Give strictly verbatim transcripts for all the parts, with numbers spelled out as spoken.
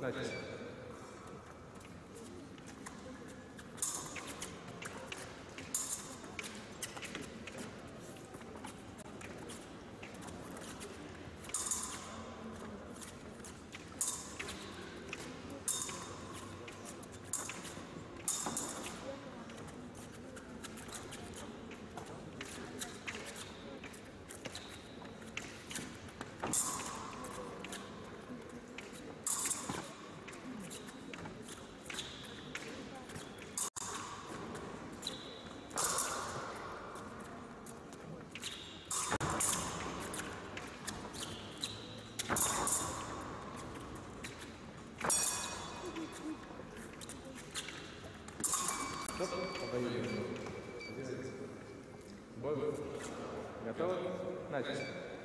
начать. Стоп, обоюдно. Бой. Готовы? Начать.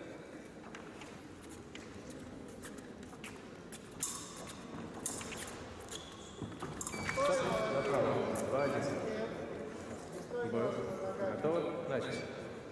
Стоп, направо. Два, один. Бой. Готовы? Начать.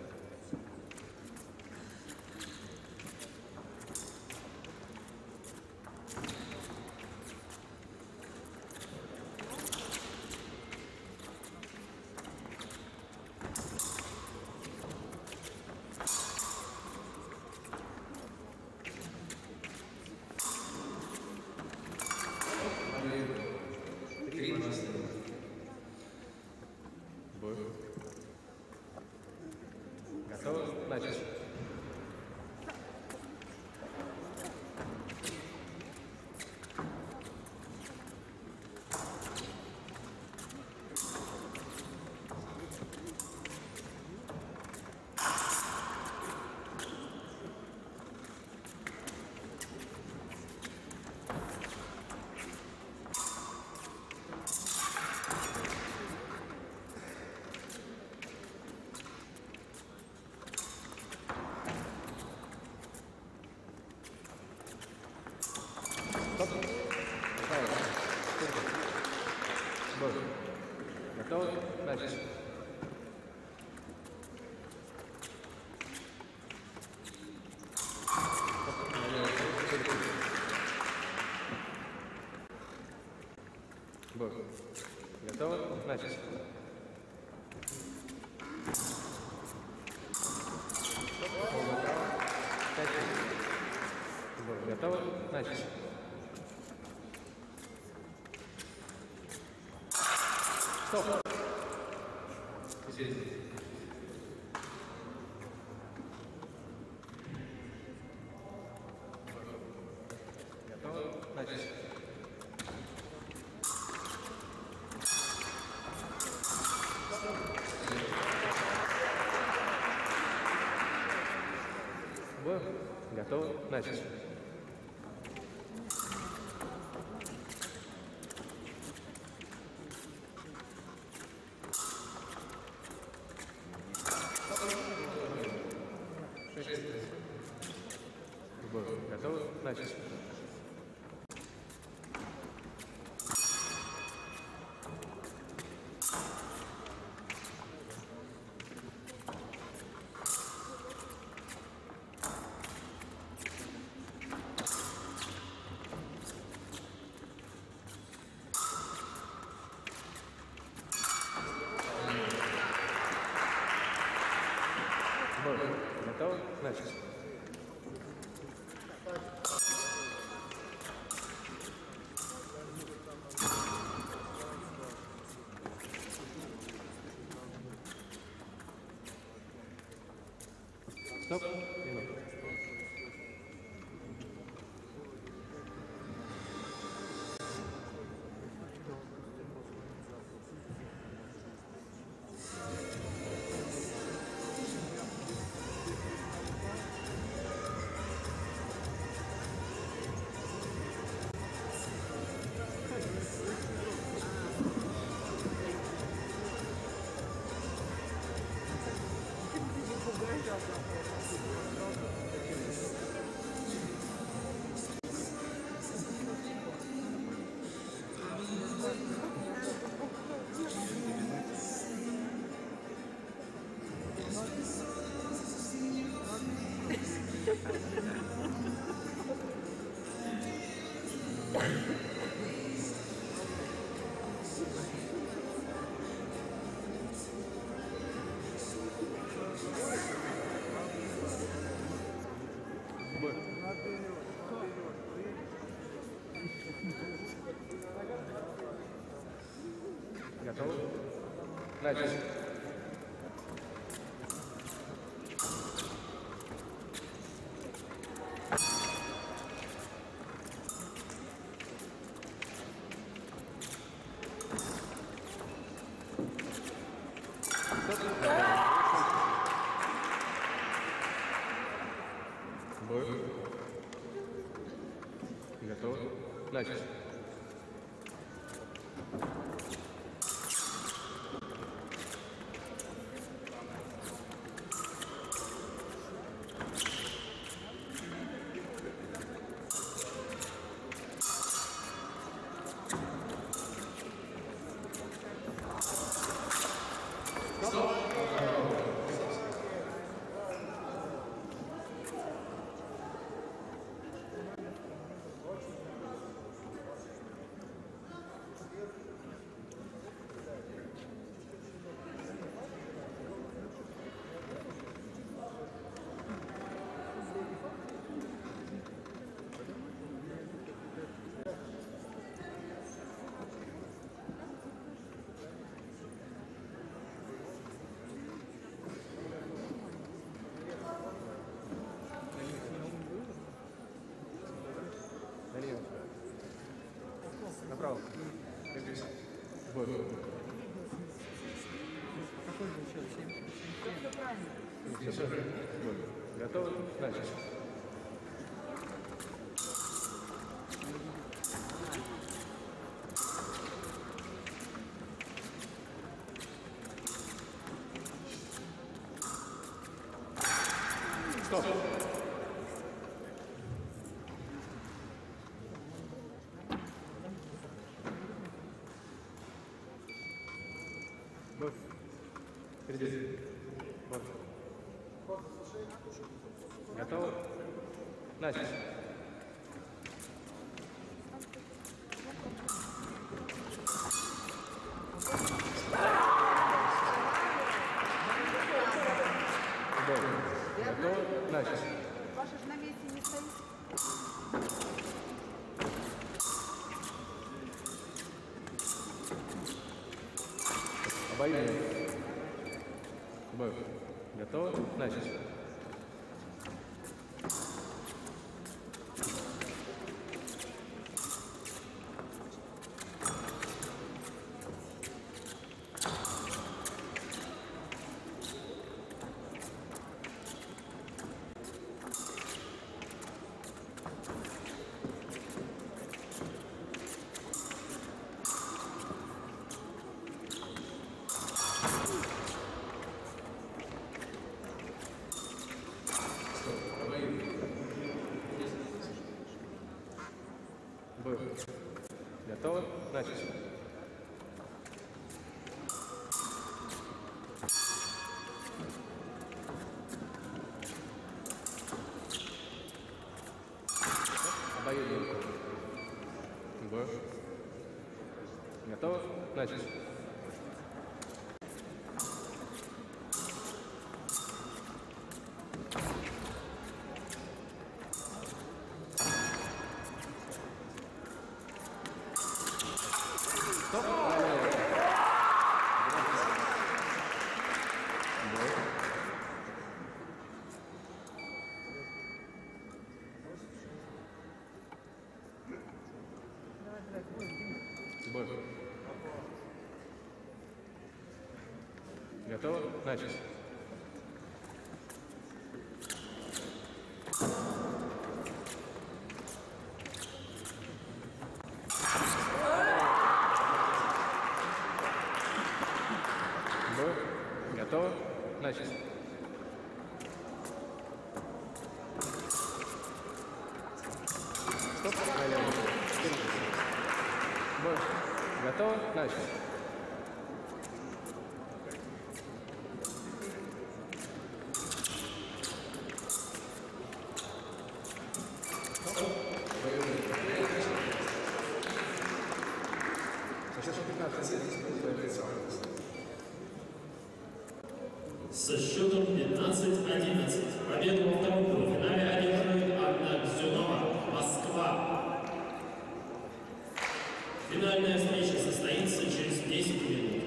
Три массы. Бой. Готовы? Начать. Стоп. Бой. Готовы? Начать. Бой. Готовы? Начать. Бой. Готовы? Начать. Стоп. Здесь. Готовы? Начать. Бой. Готовы? Начать. Бой. Готовы? Начать. Бой. Готовы? Начать. Стоп. Минуту. Ha Бой. Готов? Начали. Бой. Готов? Начали. Налево. Направо. Бой. Какой был счет? семь? Все, бой. Готов? Начали. Стоп. Бой. Впереди. Бой. Готов? Начали. Бой. Готов? Начали. Ваша же на месте не стоит. Обоюдно. Бой. Готов? Начали. Бой. Готово? Начали. Обоюдно. Бой. Готово? Начали. Стоп. Бой. Готово? Начали. Бой. Готово? Начали. Стоп. Налево. Бой. Готово? Начали. со счетом пятнадцать одиннадцать. Победу во втором полуфинале одерживает Анна Гзюнова, Москва. Финальная встреча состоится через десять минут.